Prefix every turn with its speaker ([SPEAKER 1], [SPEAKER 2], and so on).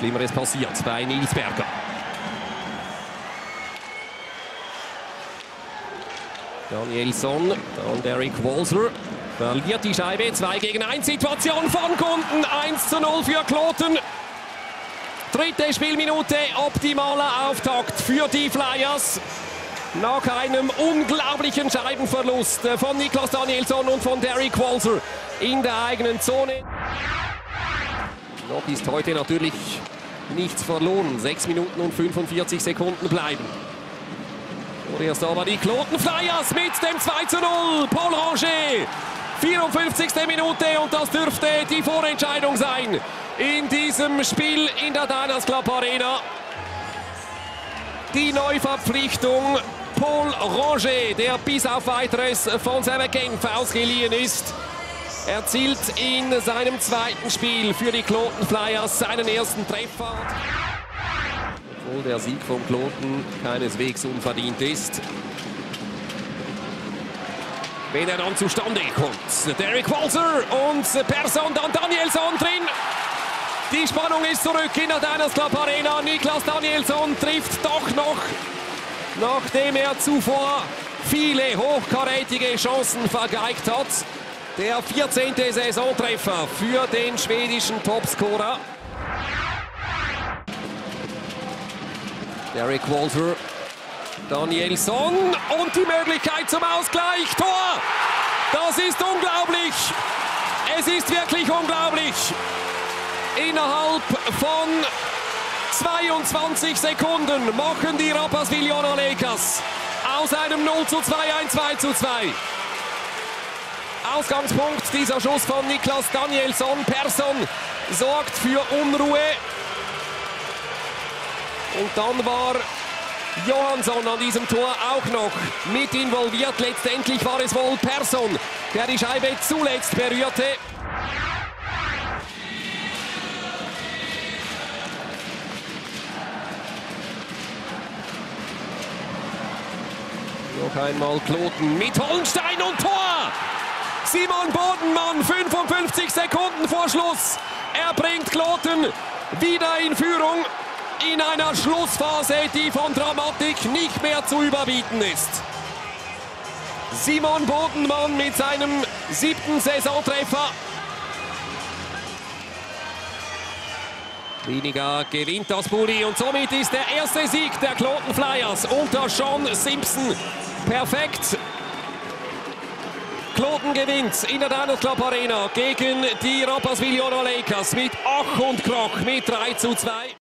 [SPEAKER 1] Schlimmeres passiert bei Nils Berger. Danielsson, dann Derek Walser. Verliert die Scheibe, 2 gegen 1 Situation von Kunden, 1:0 für Kloten. Dritte Spielminute, optimaler Auftakt für die Flyers. Nach einem unglaublichen Scheibenverlust von Niklas Danielsson und von Derek Walser in der eigenen Zone. Noch ist heute natürlich nichts verloren. 6 Minuten und 45 Sekunden bleiben. Vorerst aber die Kloten Flyers mit dem 2:0. Paul Ranger, 54. Minute, und das dürfte die Vorentscheidung sein in diesem Spiel in der Diners Club Arena. Die Neuverpflichtung Paul Ranger, der bis auf Weiteres von Servette Genf ausgeliehen ist, erzielt in seinem zweiten Spiel für die Kloten Flyers seinen ersten Treffer. Obwohl der Sieg von Kloten keineswegs unverdient ist. Wenn er dann zustande kommt. Derek Walser und Persson, dann Danielsson drin. Die Spannung ist zurück in der Diners Club Arena. Niklas Danielsson trifft doch noch, nachdem er zuvor viele hochkarätige Chancen vergeigt hat. Der 14. Saisontreffer für den schwedischen Topscorer. Derek Walser, Danielsson und die Möglichkeit zum Ausgleich. Tor! Das ist unglaublich! Es ist wirklich unglaublich! Innerhalb von 22 Sekunden machen die Rapperswil Jona Lakers aus einem 0:2 ein 2:2. Ausgangspunkt dieser Schuss von Niklas Danielsson. Persson sorgt für Unruhe. Und dann war Johansson an diesem Tor auch noch mit involviert. Letztendlich war es wohl Persson, der die Scheibe zuletzt berührte. Noch einmal Kloten mit Hollenstein und Tor! Simon Bodenmann, 55 Sekunden vor Schluss. Er bringt Kloten wieder in Führung in einer Schlussphase, die von Dramatik nicht mehr zu überbieten ist. Simon Bodenmann mit seinem 7. Saisontreffer. Weniger gewinnt das Bulli und somit ist der erste Sieg der Kloten Flyers unter Sean Simpson perfekt. Kloten gewinnt in der Diners Club Arena gegen die Rapperswil Jona Lakers mit Ach und Krach mit 3:2.